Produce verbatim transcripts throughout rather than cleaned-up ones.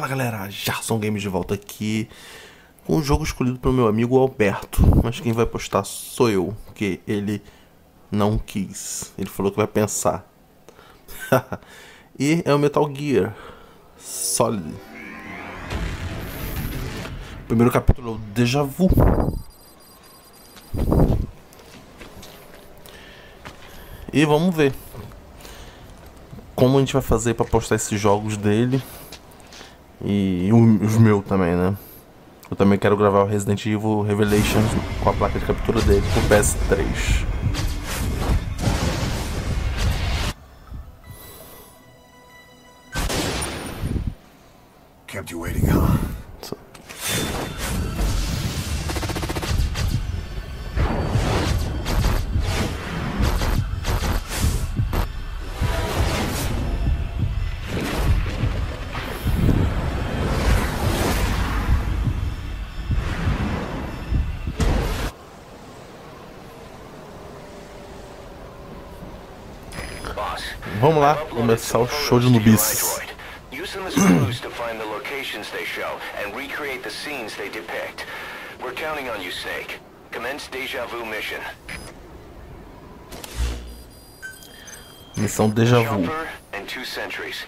Fala galera, Jarson Games de volta aqui com um jogo escolhido pelo meu amigo Alberto, mas quem vai postar sou eu, porque ele não quis, ele falou que vai pensar. E é o Metal Gear Solid. O primeiro capítulo é o Déjà Vu. E vamos ver como a gente vai fazer pra postar esses jogos dele. E os meus também, né? Eu também quero gravar o Resident Evil Revelations com a placa de captura dele pro P S três. Kept you waiting, huh? Vamos lá começar o show de nubices. Use them as clues to find the locations they show and recreate the scenes they depict. We're counting on you, Snake. Commence Déjà Vu mission. Missão Déjà Vu. Chopper and two sentries.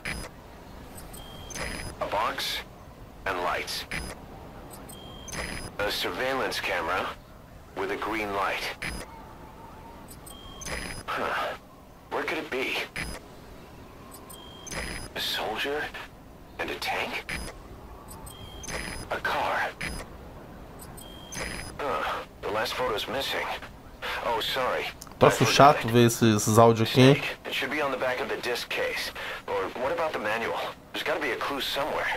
A box and lights. A surveillance camera with a green light. Huh. Where could it be? A soldier and a tank? A car? Uh, the last photo's missing. Oh, sorry. Troço chato ver esses, esses áudios aqui. It should be on the back of the disc case. Or what about the manual? There's got to be a clue somewhere.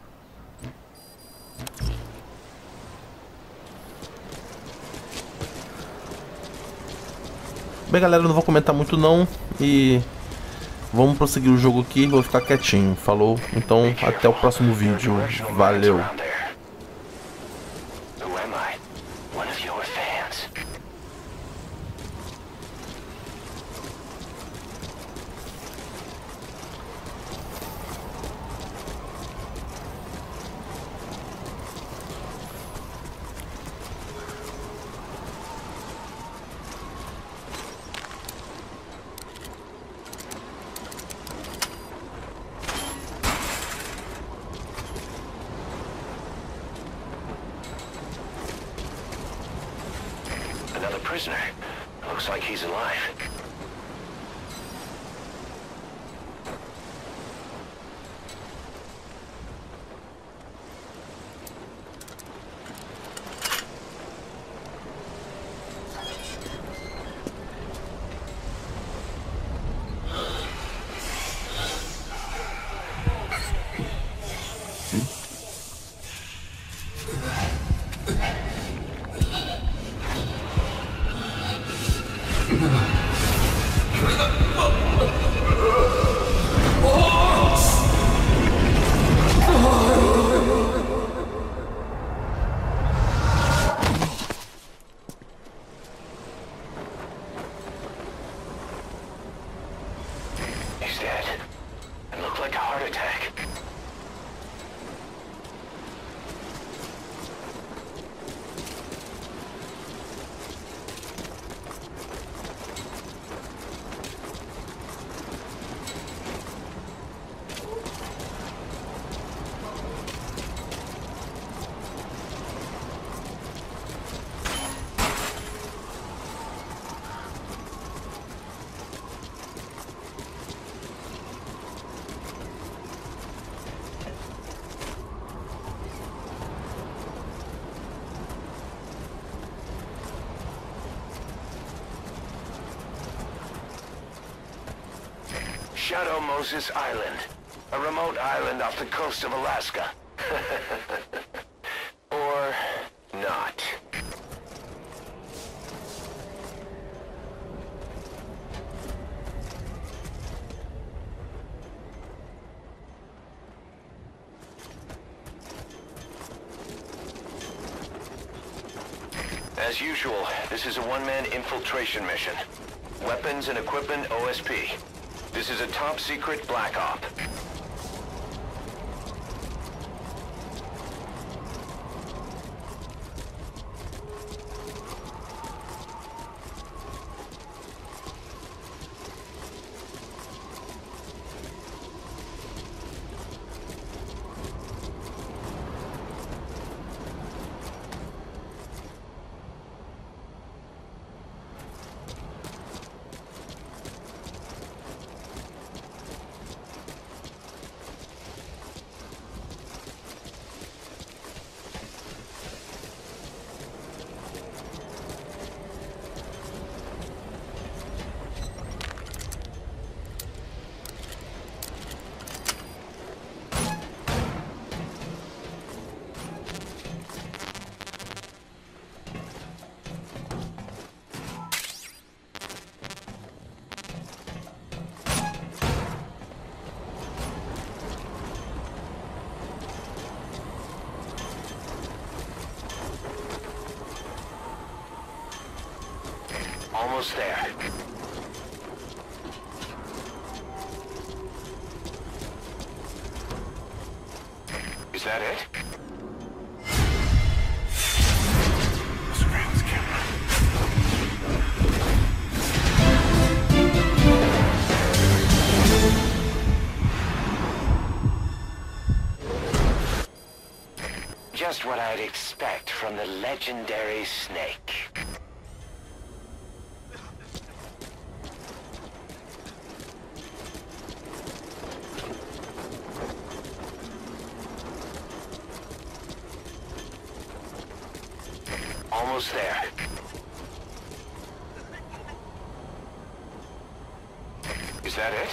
Bem galera, eu não vou comentar muito não. E vamos prosseguir o jogo aqui. Vou ficar quietinho, falou? Então até o próximo vídeo. Valeu. Another prisoner. Looks like he's alive. He's dead. It looked like a heart attack. Shadow Moses Island, a remote island off the coast of Alaska. Or not. As usual, this is a one-man infiltration mission. Weapons and equipment O S P. This is a top-secret Black Op. Almost there. Is that it? Surveillance camera. Just what I'd expect from the legendary Snake. Almost there. Is that it?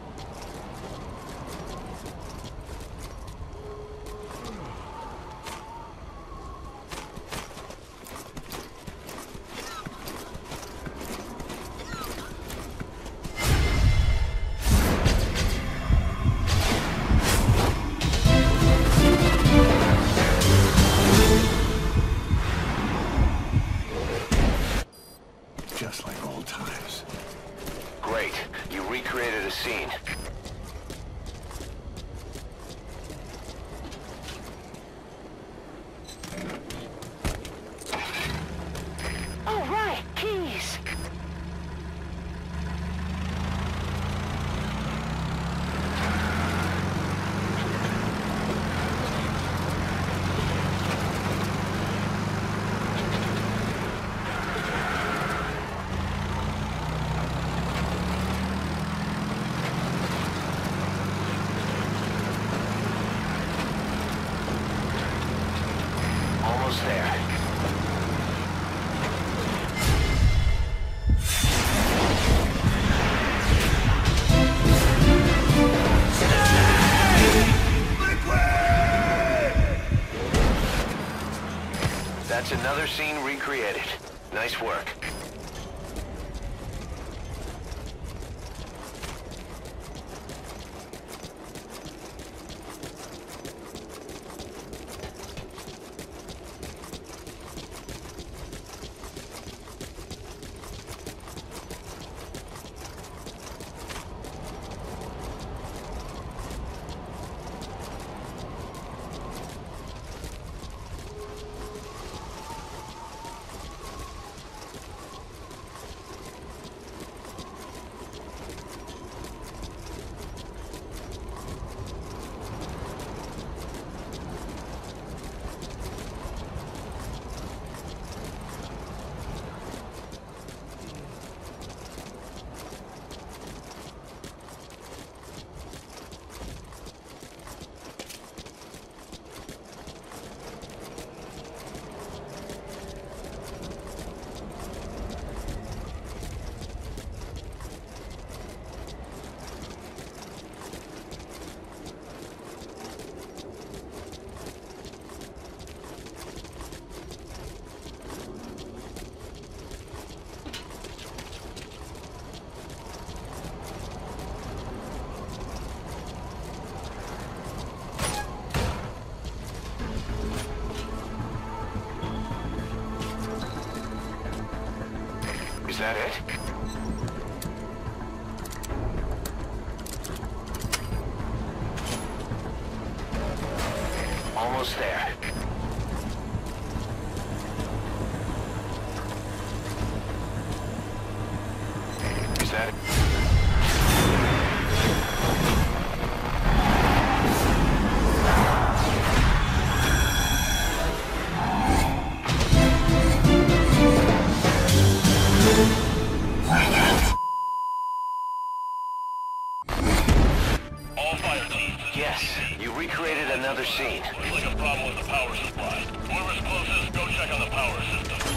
Just like old times. Great. You recreated a scene. All right, keys. Almost there. That's another scene recreated. Nice work. Is that it? Almost there. Is that it? Yes, you recreated another scene. Looks like a problem with the power supply. More explosives, go check on the power system.